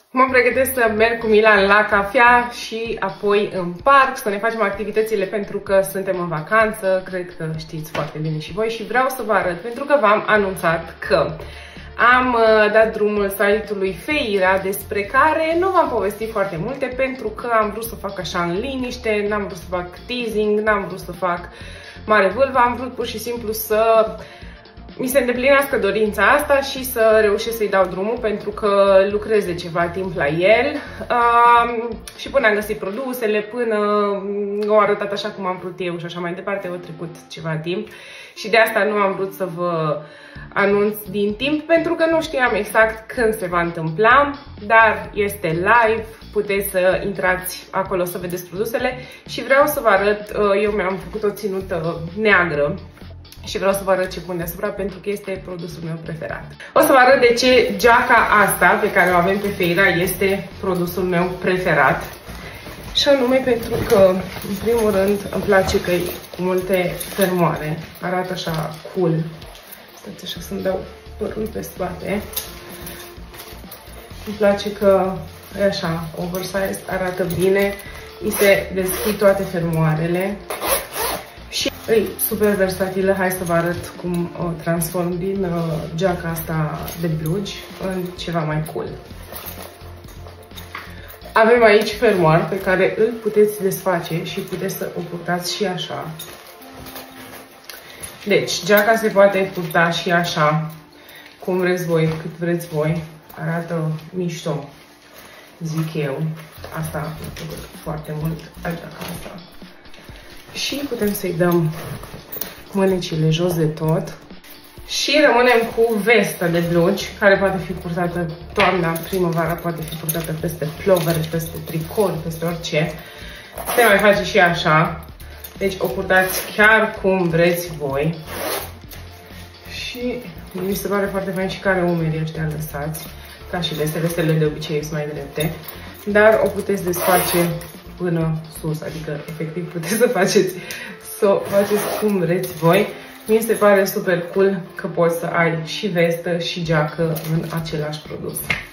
Mă pregătesc să merg cu Milan la cafea și apoi în parc să ne facem activitățile pentru că suntem în vacanță, cred că știți foarte bine și voi și vreau să vă arăt pentru că v-am anunțat că am dat drumul site-ului Feira, despre care nu v-am povestit foarte multe pentru că am vrut să fac așa în liniște, n-am vrut să fac teasing, n-am vrut să fac mare vâlvă, am vrut pur și simplu să mi se îndeplinească dorința asta și să reușesc să-i dau drumul pentru că lucrez de ceva timp la el și până am găsit produsele, până o arătat așa cum am vrut eu și așa mai departe, a trecut ceva timp și de asta nu am vrut să vă anunț din timp pentru că nu știam exact când se va întâmpla, dar este live, puteți să intrați acolo să vedeți produsele și vreau să vă arăt, eu mi-am făcut o ținută neagră și vreau să vă arăt ce pun deasupra pentru că este produsul meu preferat. O să vă arăt de ce geaca asta pe care o avem pe Feira este produsul meu preferat. Și anume pentru că, în primul rând, îmi place că e cu multe fermoare. Arată așa cool. Stați așa să-mi dau părul pe spate. Îmi place că e așa, oversized, arată bine. Îi se deschid toate fermoarele. Și e super versatilă. Hai să vă arăt cum o transform din geaca asta de blugi în ceva mai cool. Avem aici fermoar pe care îl puteți desface și puteți să o purtați și așa. Deci, geaca se poate purta și așa, cum vreți voi, cât vreți voi. Arată mișto, zic eu. Asta îmi place foarte mult la geaca asta. Și putem să-i dăm mânecile jos de tot. Și rămânem cu vestă de blugi, care poate fi purtată toamna, primăvara, poate fi purtată peste plovere, peste tricouri, peste orice. Se mai face și așa. Deci o purtați chiar cum vreți voi. Și mi se pare foarte fain și care umerii ăștia lăsați, ca și vestele. Vestele de obicei sunt mai drepte, dar o puteți desface până sus, adică efectiv puteți să o faceți cum vreți voi. Mi se pare super cool că poți să ai și vestă și geacă în același produs.